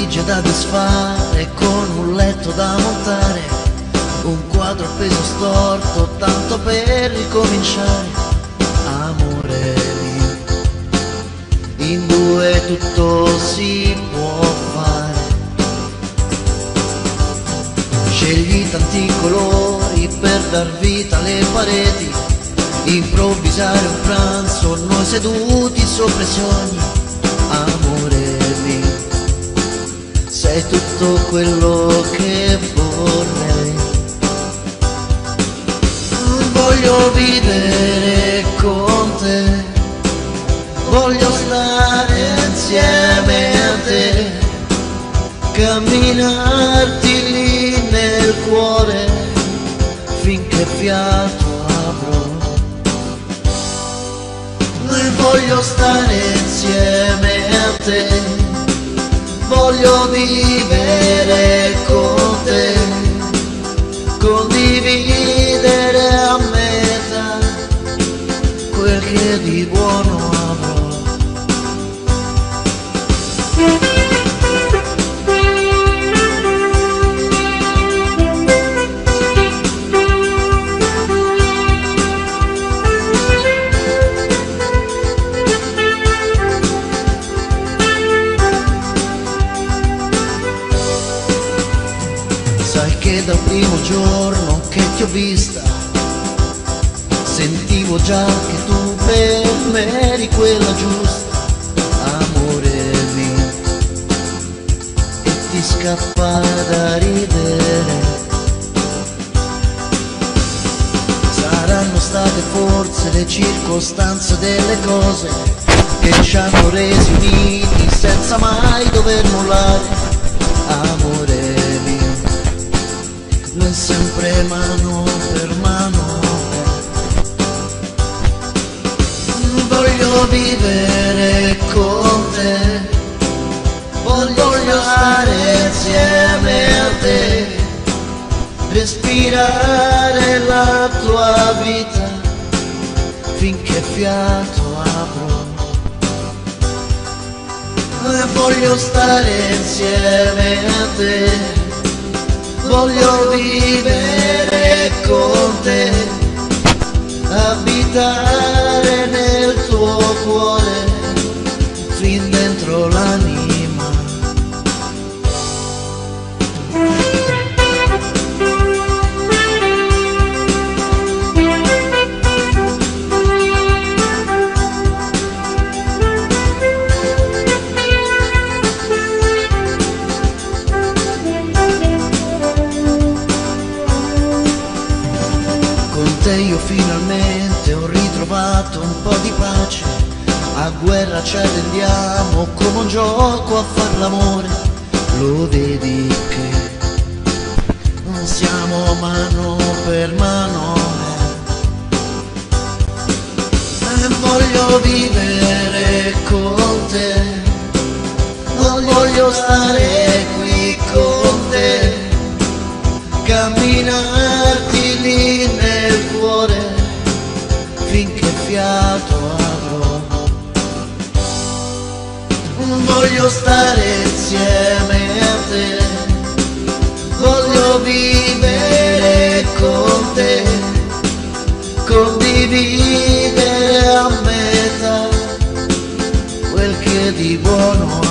valigie da disfare, con un letto da montare, un quadro appeso storto, tanto per ricominciare. Amore mio, in due tutto si può fare. Scegli tanti colori per dar vita alle pareti, improvvisare un pranzo, noi seduti sopra i sogni. Amore mio, sei tutto quello che vorrei. Voglio vivere con te, voglio stare insieme a te, camminarti lì nel cuore finché fiato avrò. Voglio stare insieme a te, voglio vivere con te, condividere a metà quel che di buono avrò. Sai che dal primo giorno che ti ho vista sentivo già che tu per me eri quella giusta. Amore mio, e ti scappa da ridere. Saranno state forse le circostanze delle cose che ci hanno resi uniti senza mai dover mollare. Amore mio, noi sempre mano per mano. Voglio vivere con te, voglio stare insieme a te, respirare la tua vita finché fiato avrò. Voglio stare insieme a te, voglio vivere con te, abitare nel tuo cuore, fin dentro l'anima. Con te io finalmente ho ritrovato un po' di pace, a guerra ci arrendiamo come un gioco a far l'amore. Lo vedi che non siamo mano per mano. Voglio vivere con te, voglio stare qui con te, camminarti lì nel cuore finché fiato avrò. Voglio stare insieme a te, voglio vivere con te, condividere a metà quel che di buono